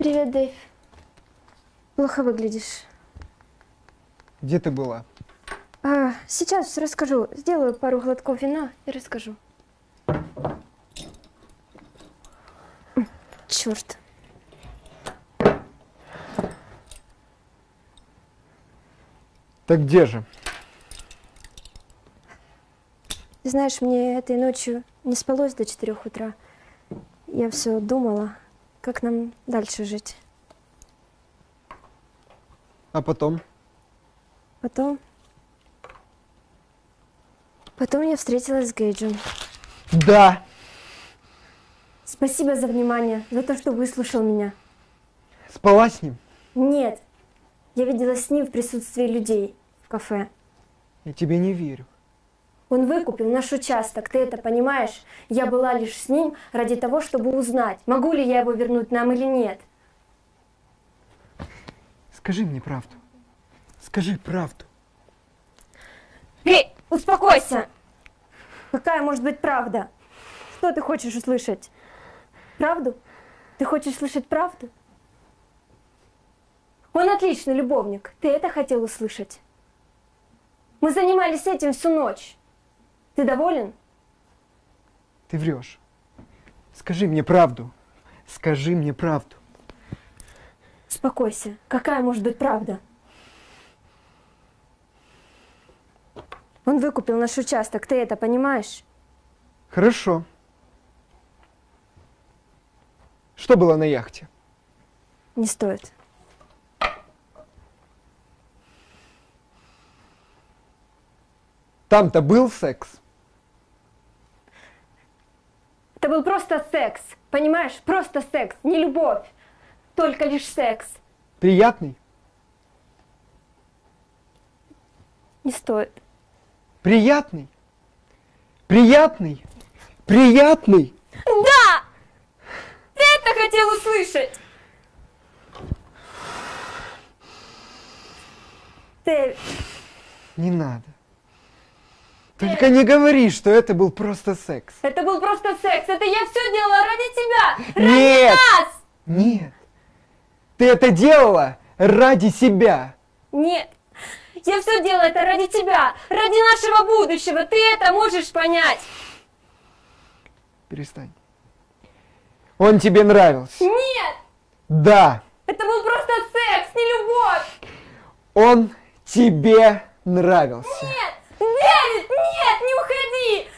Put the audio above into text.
Привет, Дэйв. Плохо выглядишь. Где ты была? Сейчас расскажу. Сделаю пару глотков вина и расскажу. Черт. Так где же? Ты знаешь, мне этой ночью не спалось до 4 утра. Я все думала, как нам дальше жить. А потом? Потом я встретилась с Гейджем. Да! Спасибо за внимание, за то, что выслушал меня. Спала с ним? Нет, я виделась с ним в присутствии людей в кафе. Я тебе не верю. Он выкупил наш участок, ты это понимаешь? Я была лишь с ним ради того, чтобы узнать, могу ли я его вернуть нам или нет. Скажи мне правду. Скажи правду. Эй, успокойся! Какая может быть правда? Что ты хочешь услышать? Правду? Ты хочешь слышать правду? Он отличный любовник. Ты это хотел услышать? Мы занимались этим всю ночь. Ты доволен? Ты врешь. Скажи мне правду. Скажи мне правду. Успокойся. Какая может быть правда? Он выкупил наш участок. Ты это понимаешь? Хорошо. Что было на яхте? Не стоит. Там-то был секс? Это был просто секс. Понимаешь? Просто секс. Не любовь. Только лишь секс. Приятный? Не стоит. Приятный? Приятный? Приятный? Да! Ты это хотел услышать! Ты... Не надо. Только не говори, что это был просто секс. Это был просто секс. Это я все делала ради тебя. Ради Нет! нас! Нет. Ты это делала ради себя. Нет. Я все делала это ради тебя. Ради нашего будущего. Ты это можешь понять. Перестань. Он тебе нравился. Нет. Да. Это был просто секс, не любовь. Он тебе нравился. Нет. Дэвид, нет, не уходи.